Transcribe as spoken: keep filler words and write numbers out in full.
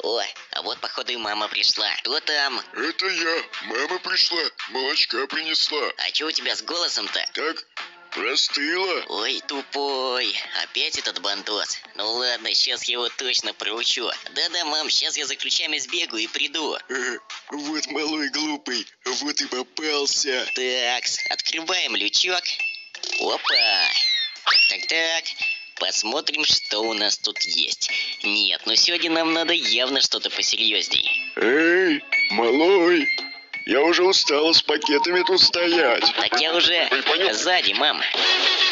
О, а вот походу и мама пришла. Кто там? Это я. Мама пришла. Молочка принесла. А чё у тебя с голосом-то? Так, простыла. Ой, тупой. Опять этот бандос. Ну ладно, сейчас я его точно проучу. Да-да, мам, сейчас я за ключами сбегаю и приду. Э, вот малой глупый. Вот и попался. Такс, открываем лючок. Опа. Так-так-так. Посмотрим, что у нас тут есть. Нет, ну сегодня нам надо явно что-то посерьезней. Эй, малой. Я уже устала с пакетами тут стоять. Так я уже сзади, мам.